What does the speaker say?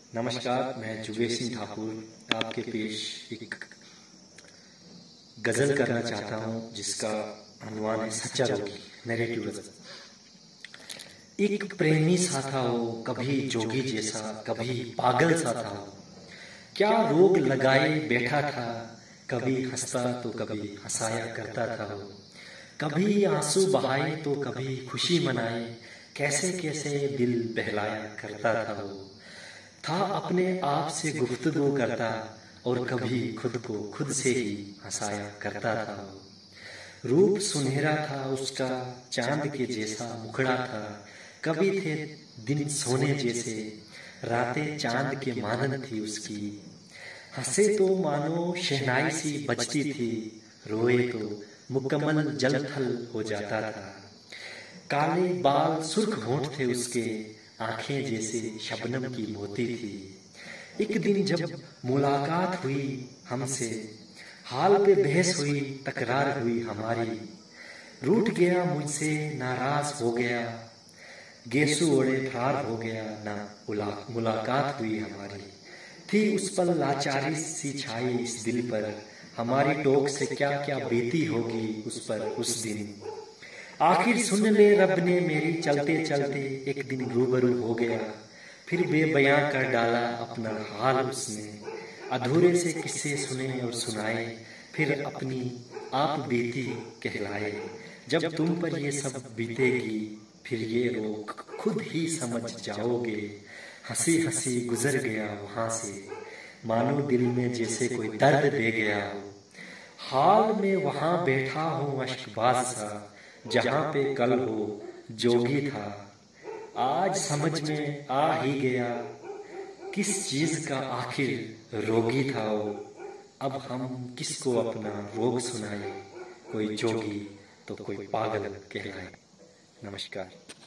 नमस्कार, मैं जुबेर सिंह ठाकुर आपके पेश एक गजल करना चाहता हूँ जिसका अनुवाद है सच्चा रोगी, नैरेटिव गजल। एक प्रेमी सा था वो, कभी जोगी जैसा, कभी पागल सा था वो। क्या रोग लगाए बैठा था, कभी हंसता तो कभी हंसाया करता था वो। कभी आंसू बहाए तो कभी खुशी मनाए, कैसे कैसे दिल बहलाया करता था वो। था अपने आप से गुफ्तगू करता और कभी खुद को खुद से ही हंसाया करता था वो। रूप सुनहरा था उसका, चांद के जैसा मुखड़ा था। कभी थे दिन सोने जैसे, रातें चांद के मानन थी उसकी। हंसे तो मानो शहनाई सी बजती थी, रोए तो मुकम्मल जल थल हो जाता था। काले बाल सुर्ख होंठ थे उसके, आंखें जैसे शबनम की मोती थी। एक दिन जब मुलाकात हुई हमसे, हाल पे बहस हुई, तकरार हुई हमारी। रूठ गया मुझसे, नाराज हो गया, गेसू ओढ़े फरार हो गया ना। मुलाकात हुई हमारी, थी उस पल लाचारी सी छाई इस दिल पर। हमारी टोक से क्या क्या बीती होगी उस पर उस दिन। आखिर सुन ले रब ने मेरी, चलते चलते एक दिन रूबरू हो गया। फिर बेबयां कर डाला अपना हाल उसने, अधूरे से किस्से सुने और सुनाए, फिर अपनी आप बीती कहलाए। जब तुम पर ये सब बीतेगी, फिर ये रोग खुद ही समझ जाओगे। हंसी हंसी गुजर गया वहां से, मानो दिल में जैसे कोई दर्द दे गया हो। हाल में वहां बैठा हूँ अश्कबाज सा, जहां पे कल हो जोगी था। आज समझ में आ ही गया, किस चीज का आखिर रोगी था वो। अब हम किसको अपना रोग सुनाए, कोई जोगी तो कोई पागल कहलाए। नमस्कार।